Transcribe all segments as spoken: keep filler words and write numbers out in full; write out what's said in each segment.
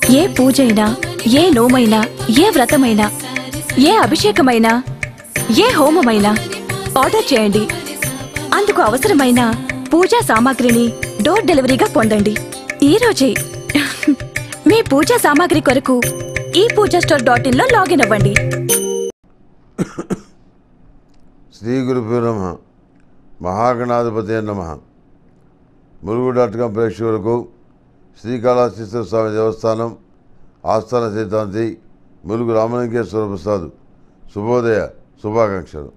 ఏ పూజైనా, ఏ నోమైనా, ఏ వ్రతమైనా, ఏ అభిషేకమైనా, ఏ హోమమైనా ఆర్డర్ చేయండి. అందుకు అవసరమైన పూజా సామాగ్రిని డోర్ డెలివరీగా పొందండి. ఈ రోజే మీ పూజా సామాగ్రి కొరకు ఈ పూజా స్టోర్ డాట్ ఇన్ లో లాగిన్ అవ్వండి. శ్రీ గురుభ్యో నమః. మహాగణాధిపతి నమః. ములుగు డాట్ కాం ప్రేక్షకులకు శ్రీకాళహస్తీశ్వర స్వామి దేవస్థానం ఆస్థాన సిద్ధాంతి ములుగు రామలింగేశ్వర ప్రసాద్ శుభోదయ శుభాకాంక్షలు.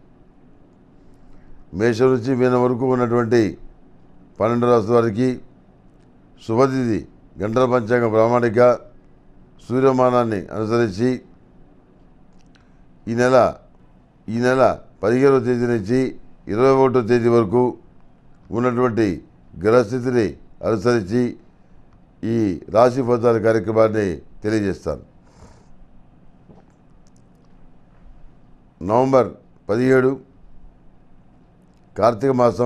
మేష నుంచి మీన వరకు ఉన్నటువంటి పన్నెండు రాసుల వారికి శుభతిథి గంటల పంచాంగ ప్రామాణిక సూర్యమానాన్ని అనుసరించి ఈ నెల ఈ నెల పదిహేనవ తేదీ నుంచి ఇరవై ఒకటో తేదీ వరకు ఉన్నటువంటి గ్రహస్థితిని అనుసరించి ఈ రాశి ఫలితాల కార్యక్రమాన్ని తెలియజేస్తాను. నవంబర్ పదిహేడు కార్తీక మాసం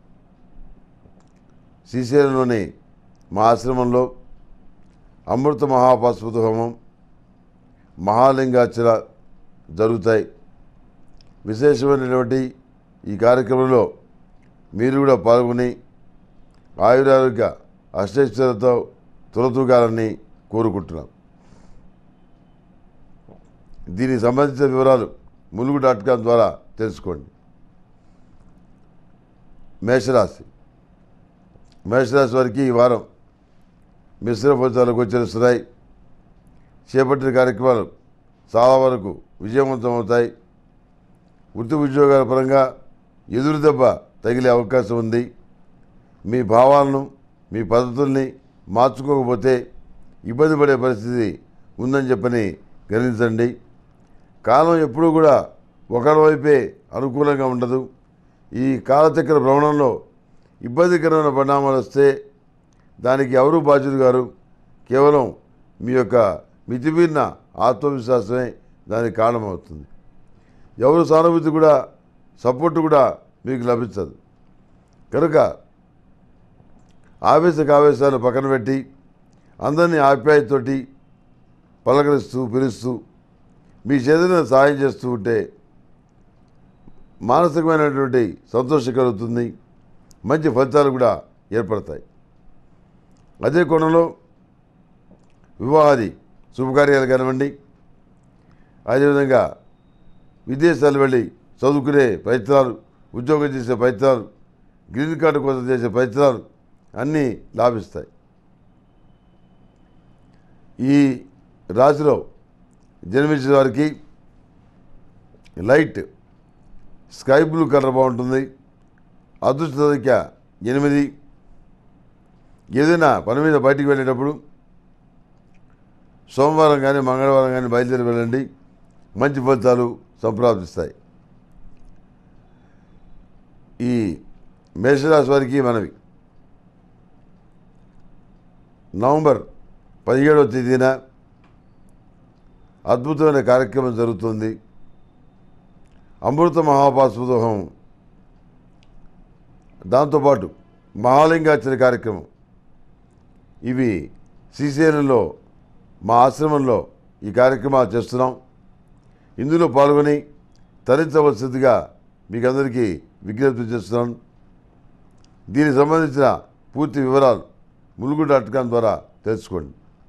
శ్రీశైలంలోని మా ఆశ్రమంలో అమృత మహాపాశుపత హోమం, మహాలింగార్చన జరుగుతాయి. విశేషమైనటువంటి ఈ కార్యక్రమంలో మీరు కూడా పాల్గొని ఆయురారోగ్య అష్టైశ్వర్యంతో తులతూగాలని కోరుకుంటున్నాం. దీనికి సంబంధించిన వివరాలు ములుగు డాట్ కాం ద్వారా తెలుసుకోండి. మేషరాశి మేషరాశి వారికి ఈ వారం మిశ్రమ ఫలితాలు గోచరిస్తున్నాయి. చేపట్టిన కార్యక్రమాలు చాలా వరకు విజయవంతం అవుతాయి. వృత్తి ఉద్యోగాల పరంగా ఎదురు దెబ్బ తగిలే అవకాశం ఉంది. మీ భావాలను మీ పద్ధతుల్ని మార్చుకోకపోతే ఇబ్బంది పడే పరిస్థితి ఉందని చెప్పని గమనించండి. కాలం ఎప్పుడూ కూడా ఒకరి వైపే అనుకూలంగా ఉండదు. ఈ కాలచక్ర భ్రమణంలో ఇబ్బందికరమైన పరిణామాలు వస్తే దానికి ఎవరు బాధ్యులు గారు, కేవలం మీ యొక్క మితిమీరిన ఆత్మవిశ్వాసమే దానికి కారణమవుతుంది. ఎవరు సానుభూతి కూడా సపోర్టు కూడా మీకు లభించదు. కనుక ఆవేశక ఆవేశాలు పక్కన పెట్టి అందరినీ ఆప్యాయతతోటి పలకరిస్తూ పిలుస్తూ మీ చేతులను సహాయం చేస్తూ ఉంటే మానసికమైనటువంటి సంతోషం కలుగుతుంది. మంచి ఫలితాలు కూడా ఏర్పడతాయి. అదే కోణంలో వివాహాది శుభకార్యాలు కానివ్వండి, అదేవిధంగా విదేశాలు వెళ్ళి చదువుకునే ప్రయత్నాలు, ఉద్యోగం చేసే ప్రయత్నాలు, గ్రీన్ కార్డు కోసం చేసే ప్రయత్నాలు అన్నీ లాభిస్తాయి. ఈ రాశిలో జన్మించిన వారికి లైట్ స్కై బ్లూ కలర్ బాగుంటుంది. అదృష్ట సంఖ్య ఎనిమిది. ఏదైనా పని మీద బయటికి వెళ్ళేటప్పుడు సోమవారం కానీ మంగళవారం కానీ బయలుదేరి వెళ్ళండి. మంచి ఫలితాలు సంప్రాప్తిస్తాయి. ఈ మేషరాశి వారికి మనవి నవంబర్ పదిహేడవ తేదీన అద్భుతమైన కార్యక్రమం జరుగుతుంది. అమృత మహాపాశుపత హోమం, దాంతోపాటు మహాలింగార్చన కార్యక్రమం. ఇవి శ్రీశైలంలో మా ఆశ్రమంలో ఈ కార్యక్రమాలు చేస్తున్నాం. ఇందులో పాల్గొని తరించవలసిందిగా మీకు అందరికీ విజ్ఞప్తి చేస్తున్నాను. దీనికి సంబంధించిన పూర్తి వివరాలు ములుగు డాట్ కాం ద్వారా తెలుసుకోండి.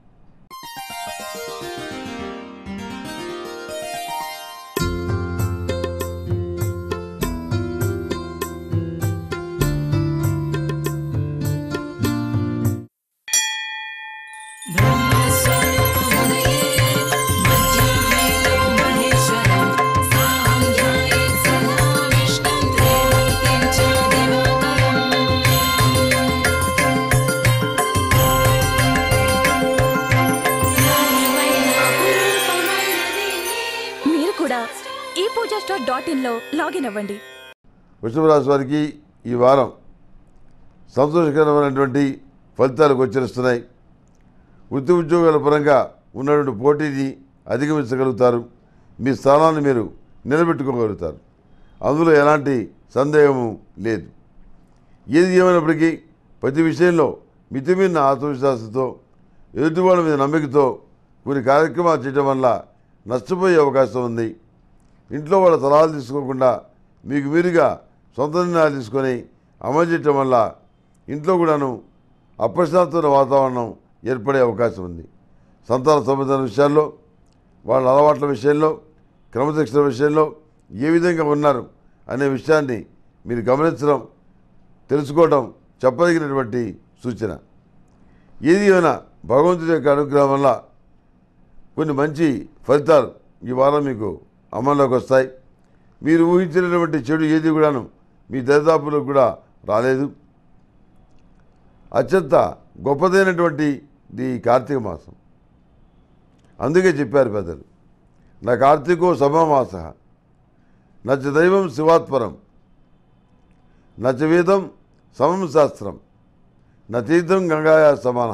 డాట్ ఇన్ లో లాగిన్ అవ్వండి. వృషభ రాశి వారికి ఈ వారం సంతోషకరమైనటువంటి ఫలితాలు గోచరిస్తున్నాయి. వృత్తి ఉద్యోగాల పరంగా ఉన్నటువంటి పోటీని అధిగమించగలుగుతారు. మీ స్థానాన్ని మీరు నిలబెట్టుకోగలుగుతారు. అందులో ఎలాంటి సందేహము లేదు. ఏది ఏమైనప్పటికీ ప్రతి విషయంలో మితిమీరిన ఆత్మవిశ్వాసంతో ఎదుటివాళ్ళ మీద నమ్మకంతో కొన్ని కార్యక్రమాలు చేయడం వల్ల నష్టపోయే అవకాశం ఉంది. ఇంట్లో వాళ్ళ సలహాలు తీసుకోకుండా మీకు మీరుగా సొంత నిర్ణయాలు తీసుకొని అమలు చేయటం వల్ల ఇంట్లో కూడాను అప్రశాంతమైన వాతావరణం ఏర్పడే అవకాశం ఉంది. సంతాన సంబంధమైన విషయాల్లో, వాళ్ళ అలవాట్ల విషయంలో, క్రమశిక్షణ విషయంలో ఏ విధంగా ఉన్నారు అనే విషయాన్ని మీరు గమనించడం, తెలుసుకోవడం చెప్పదగినటువంటి సూచన. ఏది అయినా భగవంతుడి యొక్క అనుగ్రహం వల్ల కొన్ని మంచి ఫలితాలు ఈ వారం మీకు అమల్లోకి వస్తాయి. మీరు ఊహించినటువంటి చెడు ఏది కూడాను మీ దరిదాపులకు కూడా రాలేదు. అత్యంత గొప్పదైనటువంటి ఈ కార్తీక మాసం. అందుకే చెప్పారు పెద్దలు, నా కార్తీకో సమమాస నచ దైవం శివాత్పరం నచ వేదం సమం శాస్త్రం నా తీర్థం గంగాయా సమాన.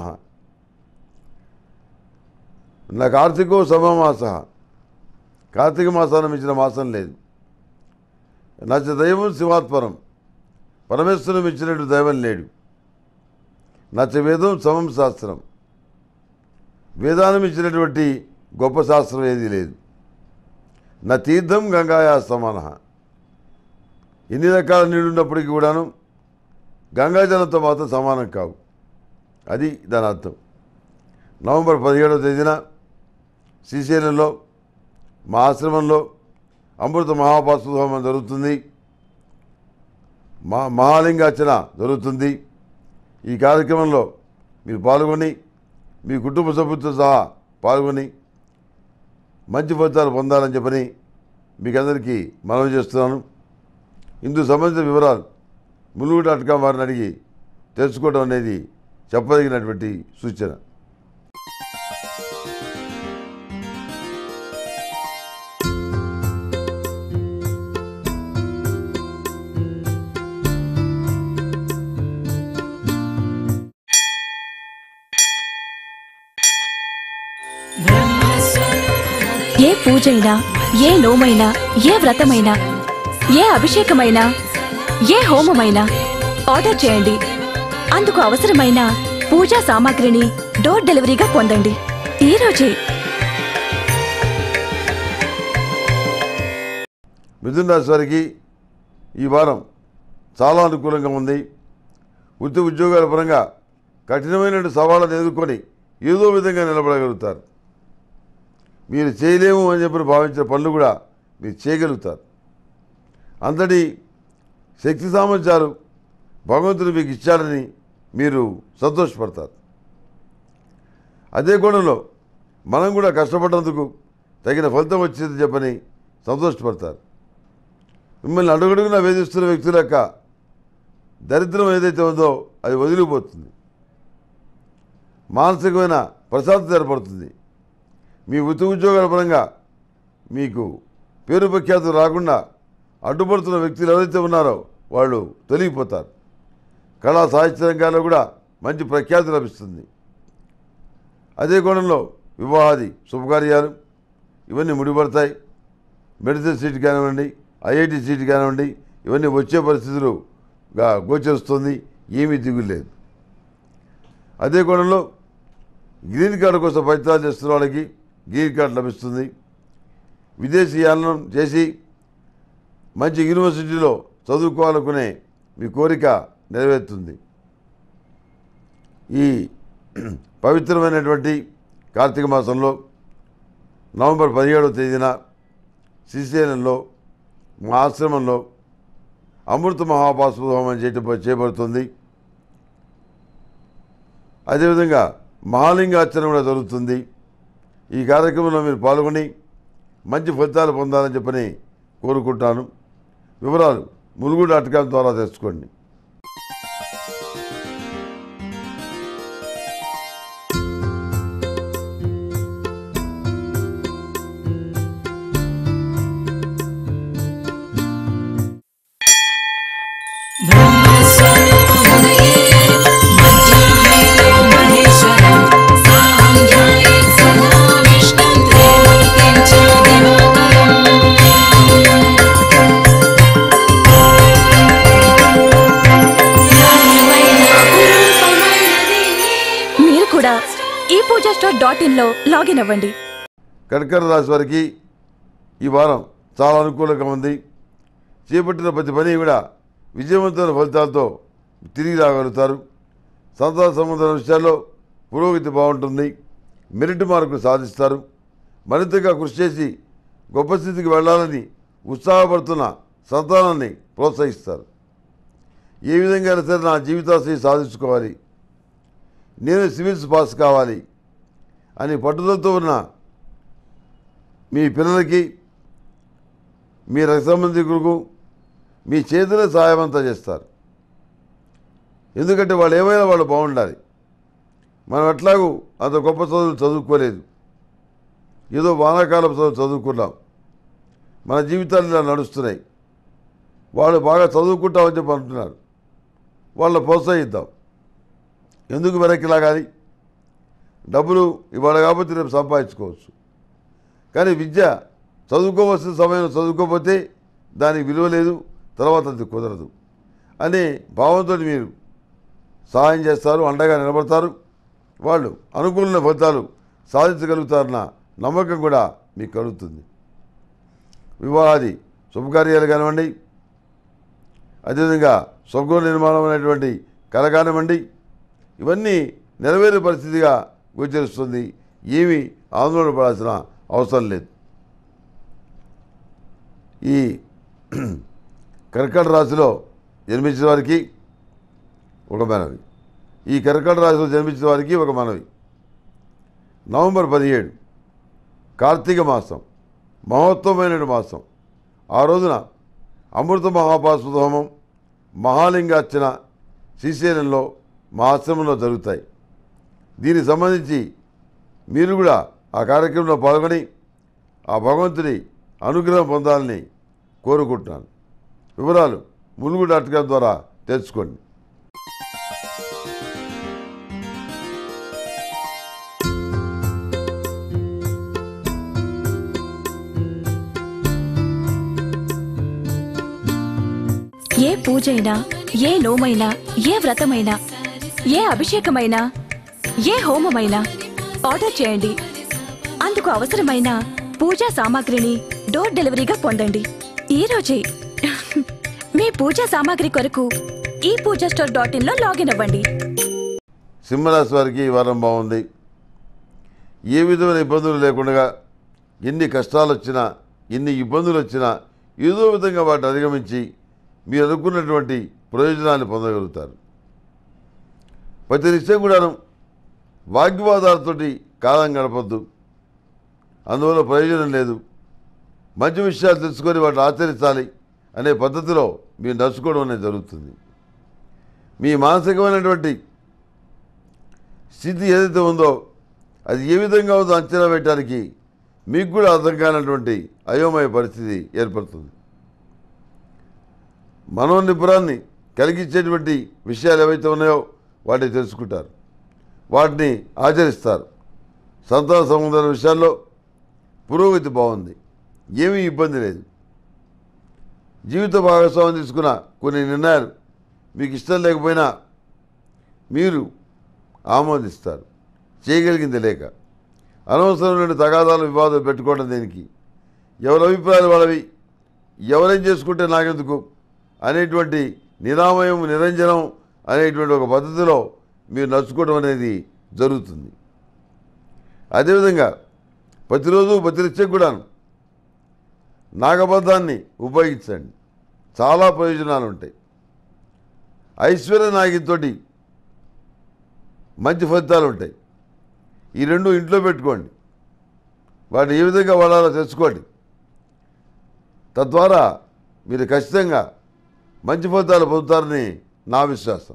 నా కార్తీకో సమమాస, కార్తీక మాసాన్ని మించిన మాసం లేదు. నచ దైవం శివాత్పరం, పరమేశ్వరం ఇచ్చినట్టు దైవం లేడు. నచ వేదం సమం శాస్త్రం, వేదానం ఇచ్చినటువంటి గొప్ప శాస్త్రం ఏది లేదు. నా తీర్థం గంగాయా సమాన, ఎన్ని రకాల నీళ్ళు ఉన్నప్పటికీ కూడాను గంగాజలంతో మాత్రం సమానం కావు. అది దాని అర్థం. నవంబర్ పదిహేడవ తేదీన శ్రీశైలంలో మా ఆశ్రమంలో అమృత మహాపాశుపత హోమం జరుగుతుంది. మా మహాలింగార్చన జరుగుతుంది. ఈ కార్యక్రమంలో మీరు పాల్గొని మీ కుటుంబ సభ్యులతో సహా పాల్గొని మంచి ఫలితాలు పొందాలని చెప్పని మీకు అందరికీ మనవి చేస్తున్నాను. ఇందుకు సంబంధించిన వివరాలు ములుగు డాట్ కామ్ వారిని అడిగి తెలుసుకోవడం అనేది చెప్పదగినటువంటి సూచన. ఏ పూజైనా, ఏ నోమైనా, ఏ వ్రతమైనా, ఏ అభిషేకమైనా, ఏ హోమమైనా ఆర్డర్ చేయండి. అందుకు అవసరమైన పూజా సామాగ్రిని డోర్ డెలివరీగా పొందండి ఈ రోజే. మిథున రాశి వారికి ఈ వారం చాలా అనుకూలంగా ఉంది. వృత్తి ఉద్యోగాల పరంగా కఠినమైన సవాళ్ళను ఎదుర్కొని ఏదో విధంగా నిలబడగలుగుతారు. మీరు చేయలేము అని చెప్పి భావించిన పనులు కూడా మీరు చేయగలుగుతారు. అంతటి శక్తి సామర్థ్యాలు భగవంతుడు మీకు ఇచ్చాడని మీరు సంతోషపడతారు. అదే కోణంలో మనం కూడా కష్టపడ్డందుకు తగిన ఫలితం వచ్చిందని చెప్పని సంతోషపడతారు. మిమ్మల్ని అడుగడుగునా వేధిస్తున్న వ్యక్తుల యొక్క దరిద్రం ఏదైతే ఉందో అది వదిలిపోతుంది. మానసికమైన ప్రశాంతత ఏర్పడుతుంది. మీ వృత్తి ఉద్యోగాల పరంగా మీకు పేరు ప్రఖ్యాతులు రాకుండా అడ్డుపడుతున్న వ్యక్తులు ఎవరైతే ఉన్నారో వాళ్ళు తొలగిపోతారు. కళా సాహిత్య రంగాల్లో కూడా మంచి ప్రఖ్యాతి లభిస్తుంది. అదే కోణంలో వివాహాది శుభకార్యాలు ఇవన్నీ ముడిపడతాయి. మెడిసిన్ సీట్ కానివ్వండి, ఐఐటి సీట్ కానివ్వండి, ఇవన్నీ వచ్చే పరిస్థితులుగా గోచరిస్తుంది. ఏమీ దిగులేదు. అదే కోణంలో గ్రీన్ కార్డు కోసం ప్రయత్నాలు చేస్తున్న వాళ్ళకి గ్రీన్ కార్డు లభిస్తుంది. విదేశీ యానం చేసి మంచి యూనివర్సిటీలో చదువుకోవాలనుకునే మీ కోరిక నెరవేరుతుంది. ఈ పవిత్రమైనటువంటి కార్తీక మాసంలో నవంబర్ పదిహేడవ తేదీన శ్రీశైలంలో మా ఆశ్రమంలో అమృత మహాపాశుపత హోమం చేయటం చేపడుతుంది. అదేవిధంగా మహాలింగార్చన కూడా జరుగుతుంది. ఈ కార్యక్రమంలో మీరు పాల్గొని మంచి ఫలితాలు పొందాలని చెప్పని కోరుకుంటాను. వివరాలు ములుగు డాట్ కామ్ ద్వారా తెలుసుకోండి. Thank you. డాట్ ఇన్లో లాగిన్ అవ్వండి. కర్కాటక రాశి వారికి ఈ వారం చాలా అనుకూలంగా ఉంది. చేపట్టిన ప్రతి పని కూడా విజయవంతమైన ఫలితాలతో తిరిగి రాగలుగుతారు. సంతాన సంబంధమైన విషయాల్లో పురోగతి బాగుంటుంది. మెరిట్ మార్కులు సాధిస్తారు. మరింతగా కృషి చేసి గొప్ప స్థితికి వెళ్ళాలని ఉత్సాహపడుతున్న సంతానాన్ని ప్రోత్సహిస్తారు. ఏ విధంగా సరే నా జీవితాశయం సాధించుకోవాలి, నేను సివిల్స్ పాస్ కావాలి అని పట్టుదలతో ఉన్న మీ పిల్లలకి, మీ రక్త సంబంధికులకు మీ చేతుల సహాయం అంతా చేస్తారు. ఎందుకంటే వాళ్ళు ఏమైనా వాళ్ళు బాగుండాలి. మనం ఎట్లాగూ అంత గొప్ప చదువులు చదువుకోలేదు, ఏదో వానాకాలం చదువు చదువుకున్నాం, మన జీవితాలు ఇలా నడుస్తున్నాయి. వాళ్ళు బాగా చదువుకుంటామని చెప్పి అంటున్నారు. వాళ్ళని ప్రోత్సహిద్దాం. ఎందుకు వెనక్కి లాగాలి? డబ్బులు ఇవాళ కాబట్టి రేపు సంపాదించుకోవచ్చు. కానీ విద్య చదువుకోవాల్సిన సమయం చదువుకోకపోతే దానికి విలువ లేదు, తర్వాత అది కుదరదు అనే భావంతో మీరు సహాయం చేస్తారు, అండగా నిలబడతారు. వాళ్ళు అనుకూలమైన ఫలితాలు సాధించగలుగుతారన్న నమ్మకం కూడా మీకు కలుగుతుంది. వివాహాది శుభకార్యాలు కానివ్వండి, అదేవిధంగా స్వర్గ నిర్మాణం అనేటువంటి కళ కానివ్వండి, ఇవన్నీ నెరవేరే పరిస్థితిగా గోచరిస్తుంది. ఏమీ ఆందోళన పడాల్సిన అవసరం లేదు. ఈ కర్కాటక రాశిలో జన్మించిన వారికి ఒక మనవి. ఈ కర్కాటక రాశిలో జన్మించిన వారికి ఒక మనవి. నవంబర్ పదిహేడు కార్తీక మాసం, మహోత్తమైన మాసం. ఆ రోజున అమృత మహాపాశుపత హోమం, మహాలింగార్చన శ్రీశైలంలో మా ఆశ్రమంలో జరుగుతాయి. దీనికి సంబంధించి మీరు కూడా ఆ కార్యక్రమంలో పాల్గొని ఆ భగవంతుని అనుగ్రహం పొందాలని కోరుకుంటున్నాను. వివరాలు ములుగు డాట్ కామ్ ద్వారా తెలుసుకోండి. ఏ పూజైనా, ఏ నోమైనా, ఏ వ్రతమైనా, ఏ అభిషేకమైనా, ఏ హోమమైనా ఆర్డర్ చేయండి. అందుకు అవసరమైన పూజా సామాగ్రిని డోర్ డెలివరీగా పొందండి ఈ రోజే. మీ పూజా సామాగ్రి కొరకు ఈ పూజా స్టోర్ డాట్ ఇన్లో లాగిన్ అవ్వండి. సింహరాశి వారికి ఈ వారం బాగుంది. ఏ విధమైన ఇబ్బందులు లేకుండా, ఎన్ని కష్టాలు వచ్చినా, ఎన్ని ఇబ్బందులు వచ్చినా ఏదో విధంగా వాటిని అధిగమించి మీరు అనుకున్నటువంటి ప్రయోజనాన్ని పొందగలుగుతారు. ప్రతి నిత్యం కూడాను వాగ్వివాదాలతోటి కాలం గడపద్దు. అందువల్ల ప్రయోజనం లేదు. మంచి విషయాలు తెలుసుకొని వాటిని ఆచరించాలి అనే పద్ధతిలో మీరు నడుచుకోవడం అనేది జరుగుతుంది. మీ మానసికమైనటువంటి స్థితి ఏదైతే ఉందో అది ఏ విధంగా ఉందో అంచనా వేయడానికి మీకు కూడా అర్థం కానటువంటి అయోమయ పరిస్థితి ఏర్పడుతుంది. మనోనిపురాన్ని కలిగించేటువంటి విషయాలు ఏవైతే ఉన్నాయో వాటిని తెలుసుకుంటారు, వాటిని ఆచరిస్తారు. సంతాన సంబంధాల విషయాల్లో పురోగతి బాగుంది, ఏమీ ఇబ్బంది లేదు. జీవిత భాగస్వామ్యం తీసుకున్న కొన్ని నిర్ణయాలు మీకు ఇష్టం లేకపోయినా మీరు ఆమోదిస్తారు, చేయగలిగింది లేక. అనవసరమైన తగాదాలు వివాదాలు పెట్టుకోవడం దేనికి? ఎవరి అభిప్రాయాలు వాళ్ళవి, ఎవరేం చేసుకుంటే నాకెందుకు అనేటువంటి నిరామయం, నిరంజనం అనేటువంటి ఒక పద్ధతిలో మీరు నడుచుకోవడం అనేది జరుగుతుంది. అదేవిధంగా ప్రతిరోజు ప్రతినిత్యం కూడా నాగబద్ధాన్ని ఉపయోగించండి, చాలా ప్రయోజనాలు ఉంటాయి. ఐశ్వర్య నాగితో మంచి ఫలితాలు ఉంటాయి. ఈ రెండు ఇంట్లో పెట్టుకోండి, వాటిని ఏ విధంగా వాడాలో తెలుసుకోండి. తద్వారా మీరు ఖచ్చితంగా మంచి ఫలితాలు పొందుతారని నా విశ్వాసం.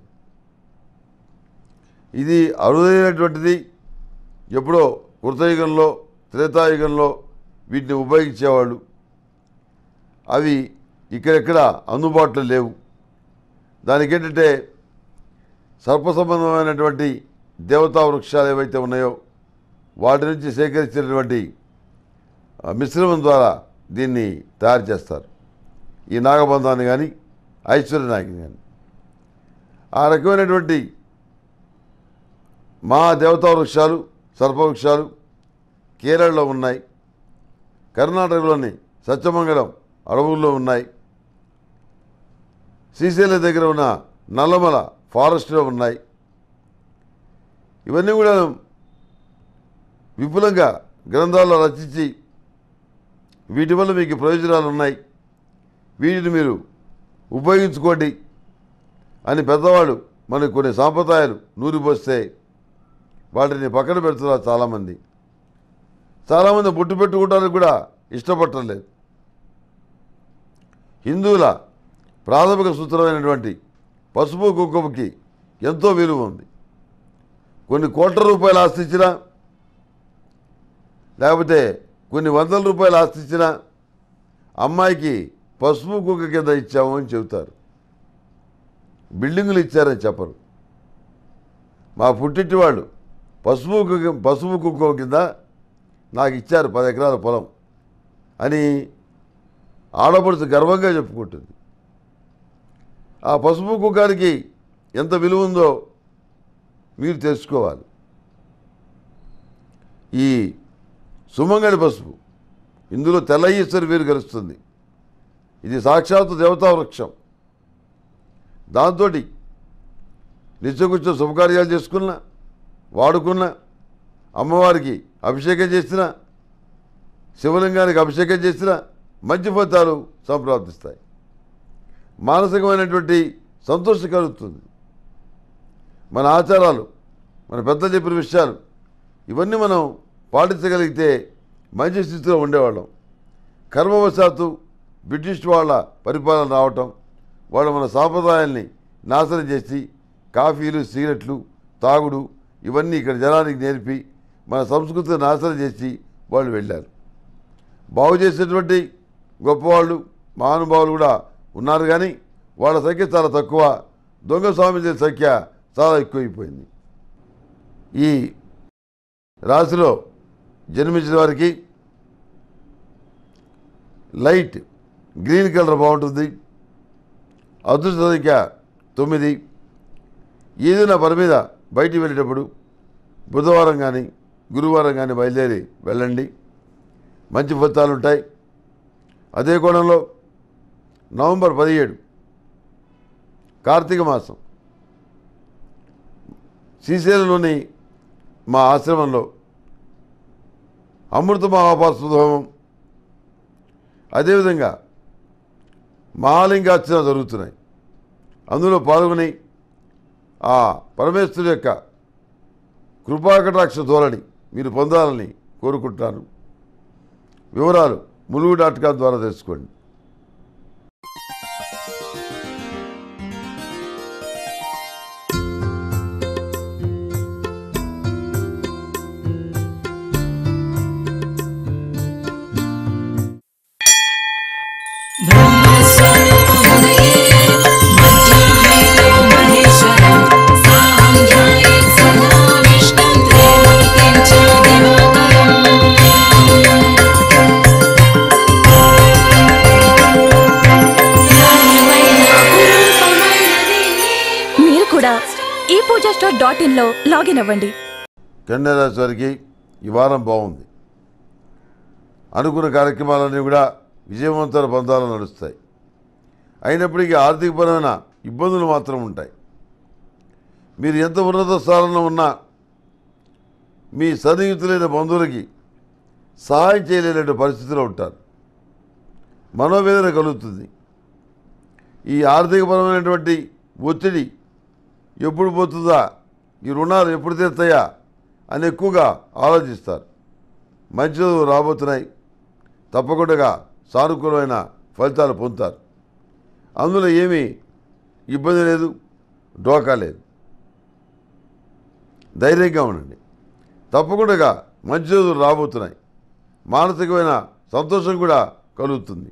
ఇది అరుదైనటువంటిది. ఎప్పుడో కృతయుగంలో, త్రేతాయుగంలో వీటిని ఉపయోగించేవాళ్ళు. అవి ఇక్కడెక్కడ అందుబాటులో లేవు. దానికి ఏంటంటే సర్ప సంబంధమైనటువంటి దేవతా వృక్షాలు ఏవైతే ఉన్నాయో వాటి నుంచి సేకరించినటువంటి మిశ్రమం ద్వారా దీన్ని తయారు చేస్తారు. ఈ నాగబంధాన్ని కానీ ఐశ్వర్య నాగిని కానీ ఆ రకమైనటువంటి మా దేవతా వృక్షాలు సర్పవృక్షాలు కేరళలో ఉన్నాయి. కర్ణాటకలోని సత్యమంగళం అడవుల్లో ఉన్నాయి. శ్రీశైలం దగ్గర ఉన్న నల్లమల ఫారెస్ట్లో ఉన్నాయి. ఇవన్నీ కూడా విపులంగా గ్రంథాల్లో రచించి వీటి వల్ల మీకు ప్రయోజనాలు ఉన్నాయి, వీటిని మీరు ఉపయోగించుకోండి అని పెద్దవాళ్ళు మనకు కొన్ని సాంప్రదాయాలు నూరిపోస్తే వాటిని పక్కన పెడుతున్నారు చాలామంది. చాలామంది బొట్టు పెట్టుకోవడానికి కూడా ఇష్టపడలేదు. హిందువుల ప్రాథమిక సూత్రమైనటువంటి పసుపు కుంకుమకి ఎంతో విలువ ఉంది. కొన్ని కోట్ల రూపాయలు ఆస్తి ఇచ్చినా, లేకపోతే కొన్ని వందల రూపాయలు ఆస్తి ఇచ్చినా అమ్మాయికి పసుపు కుంకుమ కింద ఇచ్చాము అని చెబుతారు. బిల్డింగులు ఇచ్చారని చెప్పరు. మా పుట్టింటి వాళ్ళు పసుపు కుంకుమ పసుపు కుంకుమ కింద నాకు ఇచ్చారు పది ఎకరాల పొలం అని ఆడపడుచు గర్వంగా చెప్పుకుంటుంది. ఆ పసుపు కుంకానికి ఎంత విలువ ఉందో మీరు తెలుసుకోవాలి. ఈ సుమంగళి పసుపు ఇందులో తెల్ల ఈశ్వరి వీరు కలుస్తుంది. ఇది సాక్షాత్తు దేవతా వృక్షం. దాంతో నిత్యకృత్య శుభకార్యాలు చేసుకున్నా, వాడుకున్నా, అమ్మవారికి అభిషేకం చేసినా, శివలింగానికి అభిషేకం చేసినా మంచి ఫలితాలు సంప్రాప్తిస్తాయి. మానసికమైనటువంటి సంతోషం కలుగుతుంది. మన ఆచారాలు, మన పెద్దలు చెప్పిన విషయాలు ఇవన్నీ మనం పాటించగలిగితే మంచి స్థితిలో ఉండేవాళ్ళం. కర్మవశాత్తు బ్రిటిష్ వాళ్ళ పరిపాలన రావటం, వాళ్ళు మన సాంప్రదాయాల్ని నాశనం చేసి కాఫీలు, సిగరెట్లు, తాగుడు ఇవన్నీ ఇక్కడ జనానికి నేర్పి మన సంస్కృతిని నాశనం చేసి వాళ్ళు వెళ్ళారు. బాగు చేసేటువంటి గొప్పవాళ్ళు, మహానుభావులు కూడా ఉన్నారు, కానీ వాళ్ళ సంఖ్య చాలా తక్కువ. దొంగ స్వామీజీల సంఖ్య చాలా ఎక్కువైపోయింది. ఈ రాశిలో జన్మించిన వారికి లైట్ గ్రీన్ కలర్ బాగుంటుంది. అదృష్ట సంఖ్య తొమ్మిది. ఏదైనా పని మీద బయటికి వెళ్ళేటప్పుడు బుధవారం కానీ గురువారం కానీ బయలుదేరి వెళ్ళండి, మంచి ఫలితాలు ఉంటాయి. అదే కోణంలో నవంబర్ పదిహేడు కార్తీక మాసం శ్రీశైలంలోని మా ఆశ్రమంలో అమృత మహాపార్శ్వ హోమం, అదేవిధంగా మహాలింగార్చన జరుగుతున్నాయి. అందులో పాల్గొని ఆ పరమేశ్వరుడు యొక్క కృపాకటాక్ష ధోరణి మీరు పొందాలని కోరుకుంటున్నాను. వివరాలు ములుగు డాట్ కామ్ ద్వారా తెలుసుకోండి. డాట్ ఇన్ లో లాగిన్ అవ్వండి. కన్యా రాశి వారికి ఈ వారం బాగుంది. అనుకున్న కార్యక్రమాలన్నీ కూడా విజయవంతమైన బంధాలు నడుస్తాయి. అయినప్పటికీ ఆర్థికపరమైన ఇబ్బందులు మాత్రం ఉంటాయి. మీరు ఎంత ఉన్నత స్థానంలో ఉన్నా మీ సన్నిహితులైన బంధువులకి సహాయం చేయలేని పరిస్థితిలో ఉంటారు. మనోవేదన కలుగుతుంది. ఈ ఆర్థికపరమైనటువంటి ఒత్తిడి ఎప్పుడు పోతుందా, ఈ రుణాలు ఎప్పుడు తీరుతాయా అని ఎక్కువగా ఆలోచిస్తారు. మంచి రోజులు రాబోతున్నాయి. తప్పకుండా సానుకూలమైన ఫలితాలు పొందుతారు. అందులో ఏమీ ఇబ్బంది లేదు, డోకా లేదు. ధైర్యంగా ఉండండి. తప్పకుండా మంచి రోజులు రాబోతున్నాయి. మానసికమైన సంతోషం కూడా కలుగుతుంది.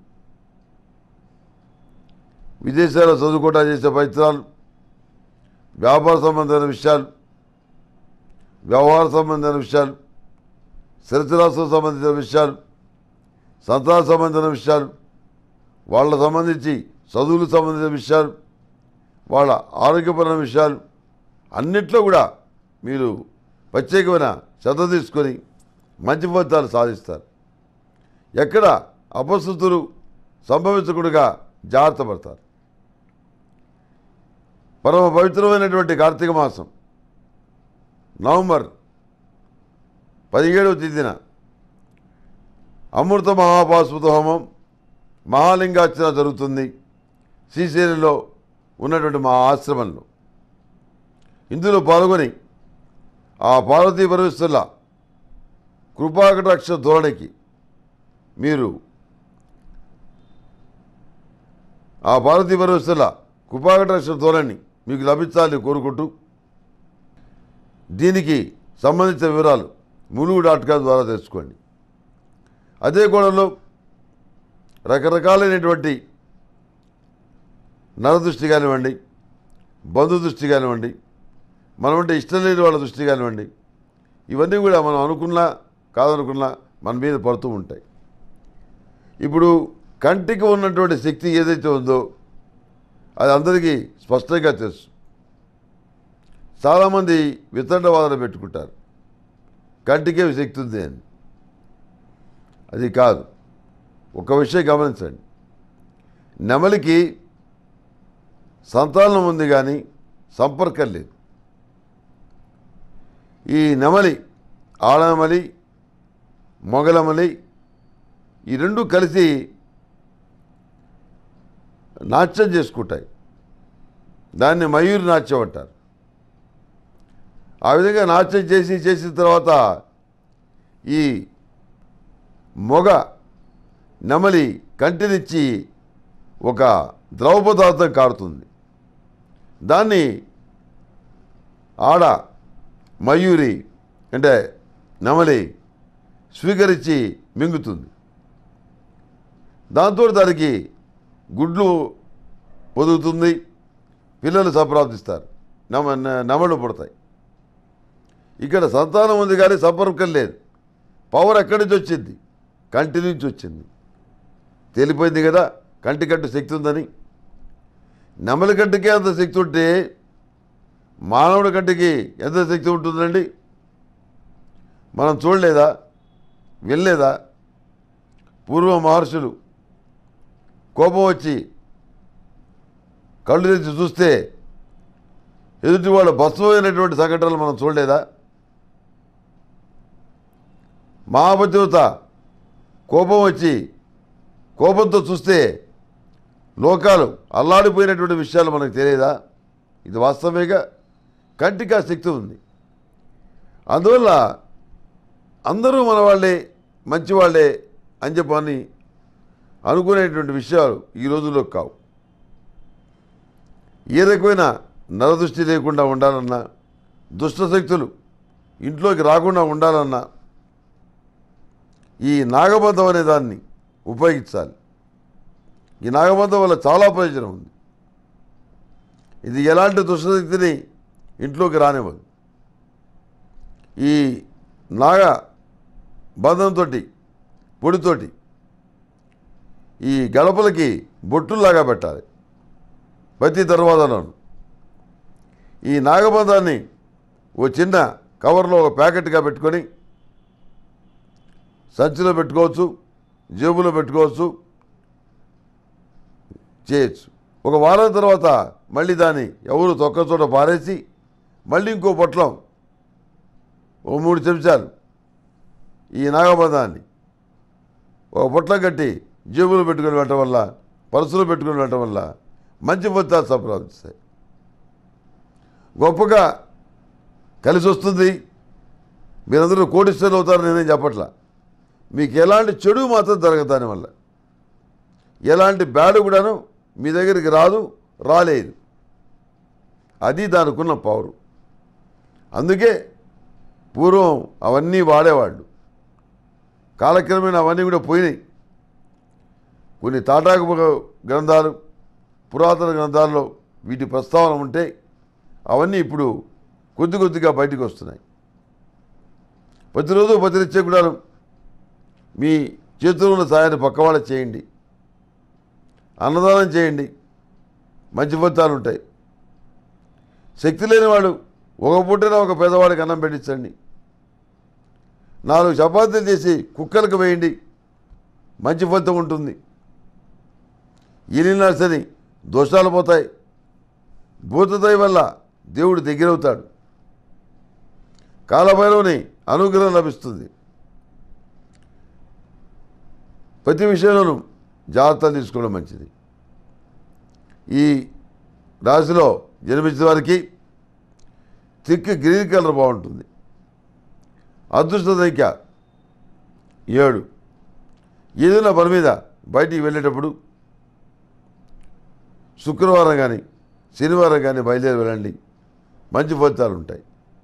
విదేశాల్లో చదువుకోవడం చేసే ప్రయత్నాలు, వ్యాపార సంబంధమైన విషయాలు, వ్యవహార సంబంధమైన విషయాలు, స్థిరచరాశులకు సంబంధించిన విషయాలు, సంతాన సంబంధించిన విషయాలు, వాళ్ళ సంబంధించి చదువులకు సంబంధించిన విషయాలు, వాళ్ళ ఆరోగ్యపరమైన విషయాలు అన్నిట్లో కూడా మీరు ప్రత్యేకమైన శ్రద్ధ తీసుకొని మంచి ఫలితాలు సాధిస్తారు. ఎక్కడ అపశృతులు సంభవించకుండా జాగ్రత్త పడతారు. పరమ పవిత్రమైనటువంటి కార్తీక మాసం నవంబర్ పదిహేడవ తేదీన అమృత మహాపాశుపత హోమం మహాలింగార్చన జరుగుతుంది శ్రీశైలంలో ఉన్నటువంటి మా ఆశ్రమంలో. ఇందులో పాల్గొని ఆ పార్వతీ పరమేశ్వరుల కృపాకటాక్ష ధోరణికి మీరు ఆ పార్వతీ పరమేశ్వరుల కృపాకటాక్ష ధోరణి మీకు లభించాలని కోరుకుంటూ దీనికి సంబంధించిన వివరాలు ములుగు డాట్ కామ్ ద్వారా తెలుసుకోండి. అదే కోణంలో రకరకాలైనటువంటి నరదృష్టి కానివ్వండి, బంధు దృష్టి కానివ్వండి, మనం అంటే ఇష్టం లేని వాళ్ళ దృష్టి కానివ్వండి, ఇవన్నీ కూడా మనం అనుకున్నా కాదనుకున్నా మన మీద పడుతూ ఉంటాయి. ఇప్పుడు కంటికి ఉన్నటువంటి శక్తి ఏదైతే ఉందో అది అందరికీ స్పష్టంగా తెలుసు. చాలామంది వితండవాదన పెట్టుకుంటారు, కంటికే శక్తి ఉంది అని. అది కాదు. ఒక విషయం గమనించండి, నెమలికి సంతానం ఉంది కానీ సంపర్కం లేదు. ఈ నెమలి ఆడనమలి మొగలమలి ఈ రెండు కలిసి నాట్యం చేసుకుంటాయి. దాన్ని మయూరి నాట్యం అంటారు. ఆ విధంగా నాట్యం చేసి చేసిన తర్వాత ఈ మొగ నెమలి కంటినిచ్చి ఒక ద్రవ పదార్థం కారుతుంది. దాన్ని ఆడ మయూరి అంటే నెమలి స్వీకరించి మింగుతుంది. దాంతో దానికి గుడ్లు పొదుగుతుంది, పిల్లలు సంప్రాప్తిస్తారు, నమ నెమళ్ళు పుడతాయి. ఇక్కడ సంతానం ఉంది కానీ సంపర్కం లేదు. పవర్ ఎక్కడి నుంచి వచ్చింది? కంటి నుంచి వచ్చింది. తేలిపోయింది కదా కంటి కంటి శక్తి ఉందని. నెమలి కంటికే అంత శక్తి ఉంటే మానవుడి కంటికి ఎంత శక్తి ఉంటుందండి? మనం చూడలేదా, వినలేదా? పూర్వ మహర్షులు కోపం వచ్చి కళ్ళు తెచ్చి చూస్తే ఎదుటి వాళ్ళ భస్మైనటువంటి సంఘటనలు మనం చూడలేదా? మహాపతివ్రత కోపం వచ్చి కోపంతో చూస్తే లోకాలు అల్లాడిపోయినటువంటి విషయాలు మనకు తెలియదా? ఇది వాస్తవేగా. కంటికి ఆ శక్తి ఉంది. అందువల్ల అందరూ మన వాళ్ళే మంచివాళ్లే అని చెప్పని అనుకునేటువంటి విషయాలు ఈ రోజుల్లో కావు. ఏ రకమైన నరదృష్టి లేకుండా ఉండాలన్నా, దుష్టశక్తులు ఇంట్లోకి రాకుండా ఉండాలన్నా ఈ నాగబంధం అనే దాన్ని ఉపయోగించాలి. ఈ నాగబంధం వల్ల చాలా ప్రయోజనం ఉంది. ఇది ఎలాంటి దుష్టశక్తిని ఇంట్లోకి రానివ్వదు. ఈ నాగ బంధంతో పొడితోటి ఈ గడపలకి బొట్టుల్లాగా పెట్టాలి ప్రతి దర్వాజాలోను. ఈ నాగబంధాన్ని ఓ చిన్న కవర్లో ఒక ప్యాకెట్గా పెట్టుకొని సంచిలో పెట్టుకోవచ్చు, జేబులో పెట్టుకోవచ్చు, చేయొచ్చు. ఒక వారం తర్వాత మళ్ళీ దాన్ని ఎవరు తొక్క చోట పారేసి మళ్ళీ ఇంకో పొట్లం ఓ మూడు చెంచాలు ఈ నాగబంధాన్ని ఒక పొట్లం కట్టి జేబులో పెట్టుకొని వెళ్ళటం వల్ల, పర్సులో పెట్టుకొని వెళ్ళటం వల్ల మంచి ఫలితాలు సంప్రాప్తిస్తాయి. గొప్పగా కలిసి వస్తుంది. మీరందరూ కోటీశ్వరులు అవుతారు నేనేం చెప్పట్లా. మీకు ఎలాంటి చెడు మాత్రం జరగదు. దానివల్ల ఎలాంటి బ్యాడ్ కూడాను మీ దగ్గరికి రాదు, రాలేదు. అది దానికున్న పవరు. అందుకే పూర్వం అవన్నీ వాడేవాళ్ళు. కాలక్రమేణా అవన్నీ కూడా పోయినాయి. కొన్ని తాటాకు గ్రంథాలు, పురాతన గ్రంథాల్లో వీటి ప్రస్తావన ఉంటే అవన్నీ ఇప్పుడు కొద్ది కొద్దిగా బయటకు వస్తున్నాయి. ప్రతిరోజు ప్రతినిత్యం కూడా మీ చేతుల్లో ఉన్న సాయాన్ని పక్కవాళ్ళ చేయండి, అన్నదానం చేయండి, మంచి ఫలితాలు ఉంటాయి. శక్తి లేని వాడు ఒక పూటైనా ఒక పేదవాడికి అన్నం పెట్టించండి, నాలుగు చపాతీలు చేసి కుక్కలకు వేయండి, మంచి ఫలితం ఉంటుంది. ఈలిన శని దోషాలు పోతాయి. భూతదయ వల్ల దేవుడు దగ్గరవుతాడు. కాలభైరవుని అనుగ్రహం లభిస్తుంది. ప్రతి విషయంలోనూ జాగ్రత్తలు తీసుకోవడం మంచిది. ఈ రాశిలో జన్మించిన వారికి థిక్ గ్రీన్ కలర్ బాగుంటుంది. అదృష్ట సంఖ్య ఏడు. ఏదైనా పని మీద బయటికి వెళ్ళేటప్పుడు శుక్రవారం కానీ శనివారం కానీ బయలుదేరి వెళ్ళండి, మంచి ఫలితాలు ఉంటాయి.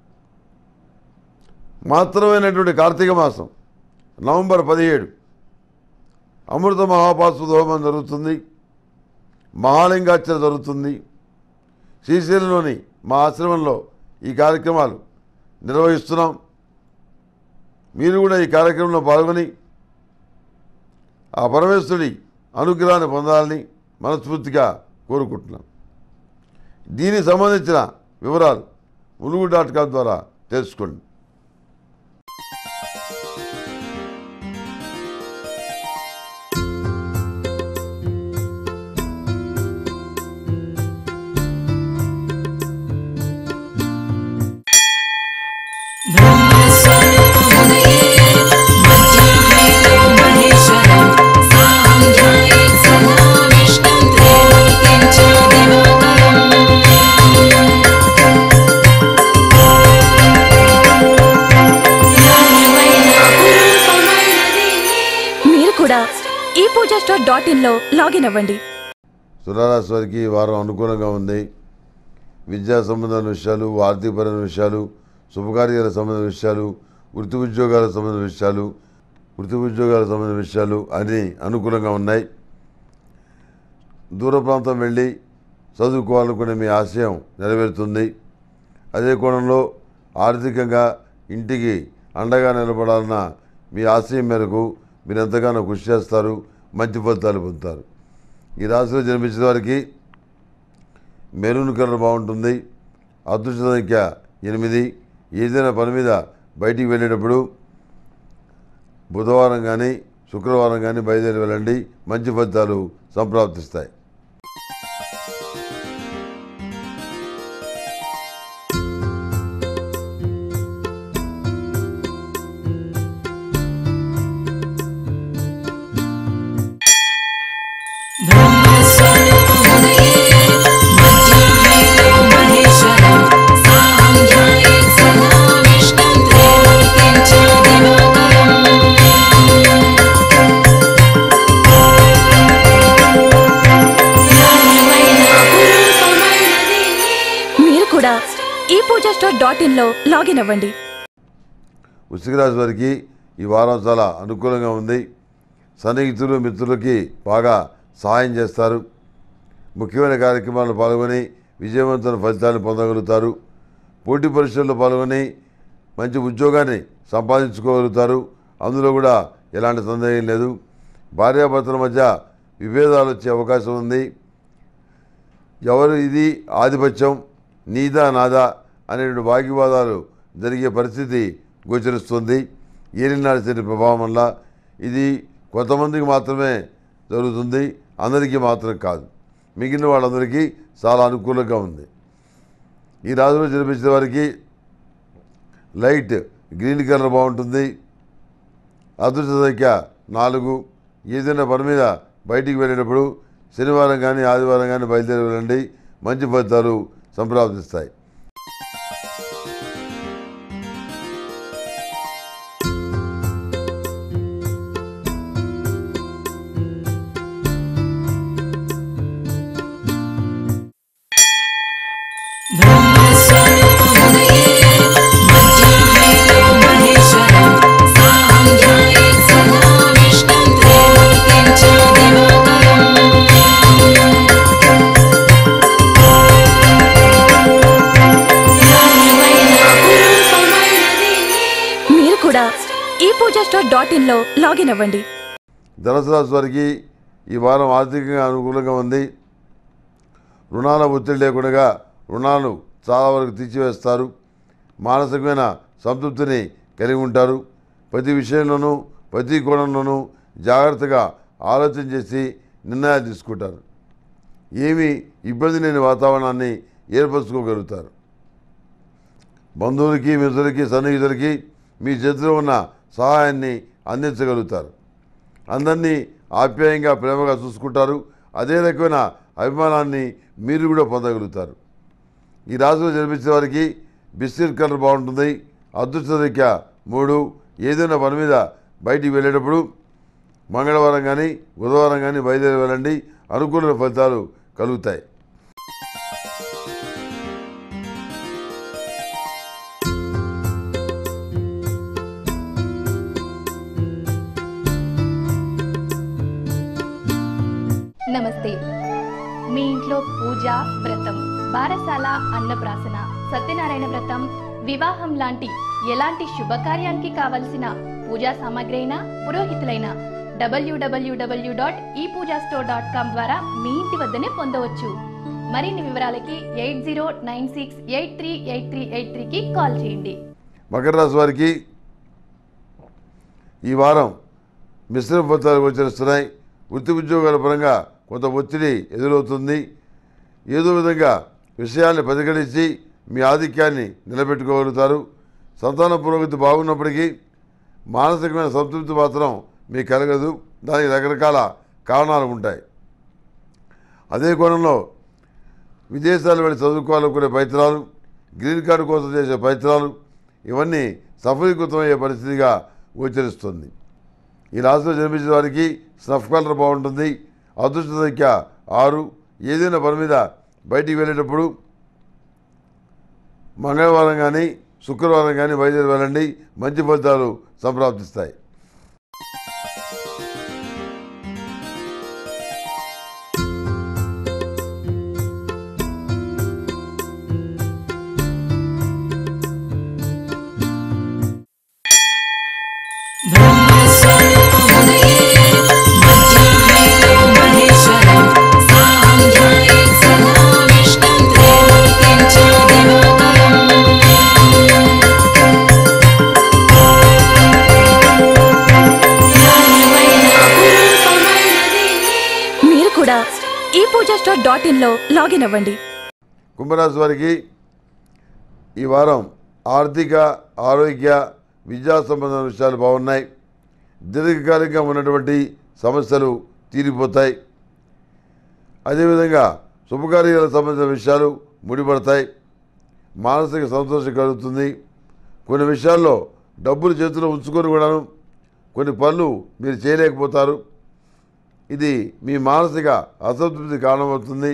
మాత్రమైనటువంటి కార్తీక మాసం నవంబర్ పదిహేడు అమృత మహాపాశు హోమం జరుగుతుంది. మహాలింగార్చన జరుగుతుంది. శ్రీశైలంలోని మా ఆశ్రమంలో ఈ కార్యక్రమాలు నిర్వహిస్తున్నాం. మీరు కూడా ఈ కార్యక్రమంలో పాల్గొని ఆ పరమేశ్వరుడి అనుగ్రహాన్ని పొందాలని మనస్ఫూర్తిగా కోరుకుంటున్నాం. దీనికి సంబంధించిన వివరాలు ములుగు డాట్ కామ్ ద్వారా తెలుసుకోండి. ఈ పూజా స్టోర్ డాట్ ఇన్ లో లాగిన్ అవ్వండి. తులారాశి వారికి వారం అనుకూలంగా ఉంది. విద్యా సంబంధమైన విషయాలు, ఆర్థికపరమైన విషయాలు, శుభకార్యాల సంబంధించిన విషయాలు, వృత్తి ఉద్యోగాలకు సంబంధించిన విషయాలు వృత్తి ఉద్యోగాలకు సంబంధించిన విషయాలు అన్నీ అనుకూలంగా ఉన్నాయి. దూర ప్రాంతం వెళ్ళి చదువుకోవాలనుకునే మీ ఆశయం నెరవేరుతుంది. అదే కోణంలో ఆర్థికంగా ఇంటికి అండగా నిలబడాలన్న మీ ఆశయం మేరకు మీరు ఎంతగానో కృషి చేస్తారు, మంచి ఫలితాలు పొందుతారు. ఈ రాశిలో జన్మించిన వారికి మెరూన్ కలర్ బాగుంటుంది. అదృష్ట సంఖ్య ఎనిమిది. ఏదైనా పని మీద బయటికి వెళ్ళేటప్పుడు బుధవారం కానీ శుక్రవారం కానీ బయలుదేరి వెళ్ళండి, మంచి ఫలితాలు సంప్రాప్తిస్తాయి. ఈ పూజా స్టోర్ డాట్ ఇన్ లో లాగిన్ అవ్వండి. వృశ్చిక రాశి వారికి ఈ వారం చాలా అనుకూలంగా ఉంది. సన్నిహితులు మిత్రులకి బాగా సహాయం చేస్తారు. ముఖ్యమైన కార్యక్రమాల్లో పాల్గొని విజయవంతమైన ఫలితాలను పొందగలుగుతారు. పోటీ పరీక్షల్లో పాల్గొని మంచి ఉద్యోగాన్ని సంపాదించుకోగలుగుతారు. అందులో కూడా ఎలాంటి సందేహం లేదు. భార్యాభర్తల మధ్య విభేదాలు వచ్చే అవకాశం ఉంది. ఎవరు ఇది ఆధిపత్యం, నీదా నాదా అనేటువంటి వాగ్వివాదాలు జరిగే పరిస్థితి గోచరిస్తుంది. ఏలినాటి శని ప్రభావం వల్ల ఇది కొంతమందికి మాత్రమే జరుగుతుంది, అందరికీ మాత్రం కాదు. మిగిలిన వాళ్ళందరికీ చాలా అనుకూలంగా ఉంది. ఈ రాశిలో జన్మించిన వారికి లైట్ గ్రీన్ కలర్ బాగుంటుంది. అదృష్ట సంఖ్య నాలుగు. ఏదైనా పని మీద బయటికి వెళ్ళేటప్పుడు శనివారం కానీ ఆదివారం కానీ బయలుదేరి వెళ్ళండి, మంచి ఫలితాలు సంప్రాప్తిస్తాయి. ఈ పూజా స్టోర్ డాట్ ఇన్ లో లాగిన్ అవ్వండి. ధనుసు రాశి వారికి ఈ వారం ఆర్థికంగా అనుకూలంగా ఉంది. రుణాల ఒత్తిడి లేకుండా రుణాలు చాలా వరకు తీర్చివేస్తారు. మానసికమైన సంతృప్తిని కలిగి ఉంటారు. ప్రతి విషయంలోనూ ప్రతి కోణంలోనూ జాగ్రత్తగా ఆలోచన చేసి నిర్ణయాలు తీసుకుంటారు. ఏమీ ఇబ్బంది లేని వాతావరణాన్ని ఏర్పరచుకోగలుగుతారు. బంధువులకి మిత్రులకి సన్నిహితులకి మీ చేతిలో ఉన్న సహాయాన్ని అందించగలుగుతారు. అందరినీ ఆప్యాయంగా ప్రేమగా చూసుకుంటారు. అదే రకమైన అభిమానాన్ని మీరు కూడా పొందగలుగుతారు. ఈ రాశిలో జన్మించిన వారికి బిస్కెట్ కలర్ బాగుంటుంది. అదృష్ట రేఖ మూడు. ఏదైనా పని మీద బయటికి వెళ్ళేటప్పుడు మంగళవారం కానీ బుధవారం కానీ బయలుదేరి వెళ్ళండి. అనుకూల ఫలితాలు కలుగుతాయి. నమస్తే. మీ ఇంట్లో పూజ, వ్రతం, బారసాల, అన్నప్రాసన, సత్యనారాయణ వ్రతం, వివాహం లాంటి ఎలాంటి శుభకార్యానికి కావలసిన పూజా సామాగ్రి అయినా పురోహితులైన డబ్ల్యూడబ్ల్యూడబ్ల్యూ డాట్ ఈ పూజా స్టోర్ డాట్ కామ్ ద్వారా మీ ఇంటి వద్దనే పొందవచ్చు. మరిన్ని వివరాలకి eight zero nine six eight three eight three eight త్రీకి కాల్ చేయండి. మకర రాశి వారికి ఈ వారం మిశ్రమ ఫలితాలు గోచరిస్తున్నాయి. వృత్తి ఉద్యోగాల పరంగా కొంత ఒత్తిడి ఎదురవుతుంది. ఏదో విధంగా విషయాన్ని పరిగణించి మీ ఆధిక్యాన్ని నిలబెట్టుకోగలుగుతారు. సంతాన పురోగతి బాగున్నప్పటికీ మానసికమైన సంతృప్తి మాత్రం మీకు కలగదు. దానికి రకరకాల కారణాలు ఉంటాయి. అదే కోణంలో విదేశాలు వెళ్ళి చదువుకోవాలనుకునే ప్రయత్నాలు, గ్రీన్ కార్డు కోసం చేసే ప్రయత్నాలు ఇవన్నీ సఫలీకృతమయ్యే పరిస్థితిగా గోచరిస్తుంది. ఈ రాశిలో జన్మించిన వారికి స్నఫ్ కలర్ బాగుంటుంది. అదృష్ట సంఖ్య ఆరు. ఏదైనా పని మీద బయటికి వెళ్ళేటప్పుడు మంగళవారం కానీ శుక్రవారం కానీ బయలుదేరి వెళ్ళండి. మంచి ఫలితాలు సంప్రాప్తిస్తాయి. ఈ పూజా స్టోర్ డాట్ ఇన్లో లాగిన్ అవ్వండి. కుంభరాశి వారికి ఈ వారం ఆర్థిక, ఆరోగ్య, విద్యా సంబంధమైన విషయాలు బాగున్నాయి. దీర్ఘకాలికంగా ఉన్నటువంటి సమస్యలు తీరిపోతాయి. అదేవిధంగా శుభకార్యాలకు సంబంధించిన విషయాలు ముడిపడతాయి. మానసిక సంతోషం కలుగుతుంది. కొన్ని విషయాల్లో డబ్బులు చేతిలో ఉంచుకొని కూడాను కొన్ని పనులు మీరు చేయలేకపోతారు. ఇది మీ మానసిక అసంతృప్తి కారణమవుతుంది.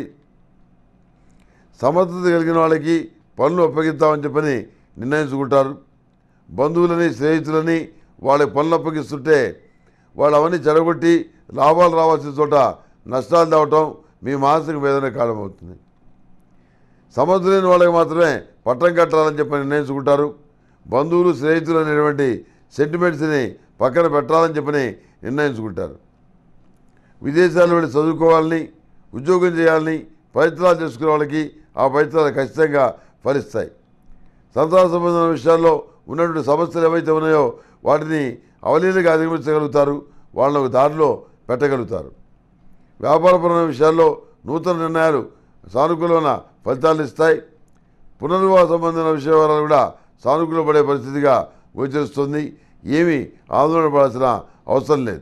సమర్థత కలిగిన వాళ్ళకి పనులు అప్పగిస్తామని చెప్పని నిర్ణయించుకుంటారు. బంధువులని, స్నేహితులని వాళ్ళ పనులు అప్పగిస్తుంటే వాళ్ళు అవన్నీ చెడగొట్టి లాభాలు రావాల్సిన చోట నష్టాలు తేవటం మీ మానసిక వేదన కారణమవుతుంది. సమర్థులైన వాళ్ళకి మాత్రమే పట్టం కట్టాలని చెప్పి నిర్ణయించుకుంటారు. బంధువులు, స్నేహితులు అనేటువంటి సెంటిమెంట్స్ని పక్కన పెట్టాలని చెప్పని నిర్ణయించుకుంటారు. విదేశాల్లో వెళ్ళి చదువుకోవాలని, ఉద్యోగం చేయాలని ప్రయత్నాలు చేసుకునే వాళ్ళకి ఆ ప్రయత్నాలు ఖచ్చితంగా ఫలిస్తాయి. సంతాన సంబంధమైన విషయాల్లో ఉన్నటువంటి సమస్యలు ఏవైతే ఉన్నాయో వాటిని అవలీలగా అధిగమించగలుగుతారు. వాళ్ళకు దారిలో పెట్టగలుగుతారు. వ్యాపారపరమైన విషయాల్లో నూతన నిర్ణయాలు సానుకూలమైన ఫలితాలు ఇస్తాయి. పునర్వివాహ సంబంధమైన విషయాలు కూడా సానుకూల పడే పరిస్థితిగా గోచరిస్తుంది. ఏమీ ఆందోళన పడాల్సిన అవసరం లేదు.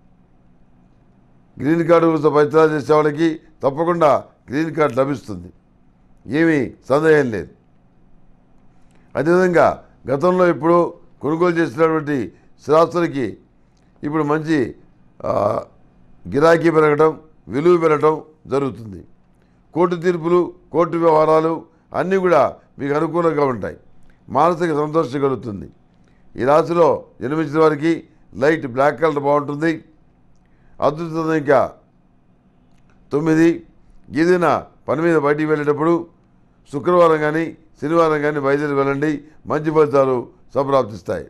గ్రీన్ కార్డు కోసం ప్రయత్నాలు చేసే వాళ్ళకి తప్పకుండా గ్రీన్ కార్డు లభిస్తుంది. ఏమీ సందేహం లేదు. అదేవిధంగా గతంలో ఇప్పుడు కొనుగోలు చేసినటువంటి స్థిరాస్తులకి ఇప్పుడు మంచి గిరాకీ పెరగడం, విలువ పెరగడం జరుగుతుంది. కోర్టు తీర్పులు, కోర్టు వ్యవహారాలు అన్నీ కూడా మీకు అనుకూలంగా ఉంటాయి. మానసిక సంతోషం కలుగుతుంది. ఈ రాశిలో జన్మించిన వారికి లైట్ బ్లాక్ కలర్ బాగుంటుంది. అదృష్ట సంఖ్య తొమ్మిది. ఏదైనా పని మీద బయటికి వెళ్ళేటప్పుడు శుక్రవారం కానీ శనివారం కానీ బయలుదేరి వెళ్ళండి. మంచి ఫలితాలు సంప్రాప్తిస్తాయి.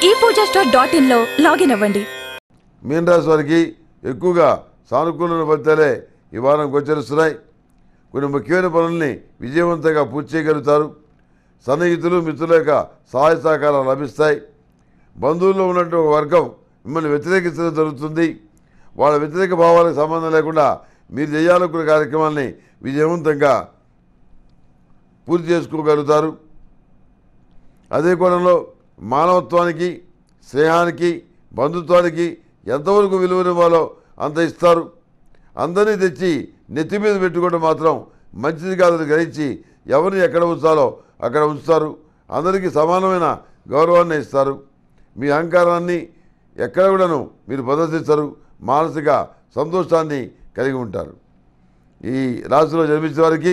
ఈ పూజా స్టోర్ డాట్ ఇన్లో లాగిన్ అవ్వండి. మీనరాశి వారికి ఎక్కువగా సానుకూలమైన ఫలితాలే ఈ వారం గోచరిస్తున్నాయి. కొన్ని ముఖ్యమైన పనుల్ని విజయవంతంగా పూర్తి చేయగలుగుతారు. సన్నిహితులు మిత్రుల యొక్క సహాయ సహకారాలు లభిస్తాయి. బంధువుల్లో ఉన్నటువంటి ఒక వర్గం మిమ్మల్ని వ్యతిరేకించడం జరుగుతుంది. వాళ్ళ వ్యతిరేక భావాలకు సంబంధం లేకుండా మీరు చేయాలనుకున్న కార్యక్రమాల్ని విజయవంతంగా పూర్తి చేసుకోగలుగుతారు. అదే కోణంలో మానవత్వానికి, స్నేహానికి, బంధుత్వానికి ఎంతవరకు విలువనివ్వాలో అంత ఇస్తారు. అందరినీ తెచ్చి నెత్తి మీద పెట్టుకోవడం మాత్రం మంచిది కాదని గ్రహించి ఎవరిని ఎక్కడ ఉంచాలో అక్కడ ఉంచుతారు. అందరికీ సమానమైన గౌరవాన్ని ఇస్తారు. మీ అహంకారాన్ని ఎక్కడ కూడాను మీరు ప్రదర్శిస్తారు. మానసిక సంతోషాన్ని కలిగి ఉంటారు. ఈ రాశిలో జన్మించిన వారికి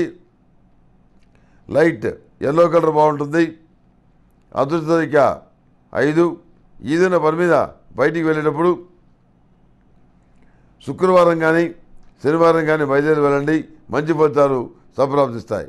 లైట్ ఎల్లో కలర్ బాగుంటుంది. అదృష్ట సంఖ్య ఐదు. ఏదైనా పని మీద బయటికి వెళ్ళేటప్పుడు శుక్రవారం కానీ శనివారం కానీ బయలుదేరి వెళ్ళండి. మంచి ఫలితాలు సంప్రాప్తిస్తాయి.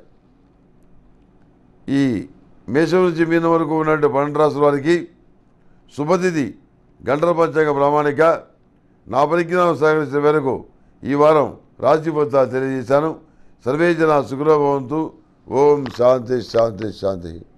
ఈ మేషం నుంచి మీనం వరకు ఉన్నటువంటి పన్నెండు రాసుల వారికి శుభతిథి గంటల పంచాంగ ప్రామాణిక. నా పరిజ్ఞానం సహకరించిన మేరకు ఈ వారం రాశి ఫలితాలు తెలియజేశాను. సర్వే జన సుఖలో భవంతు. ఓం శాంతి శాంతి శాంతి.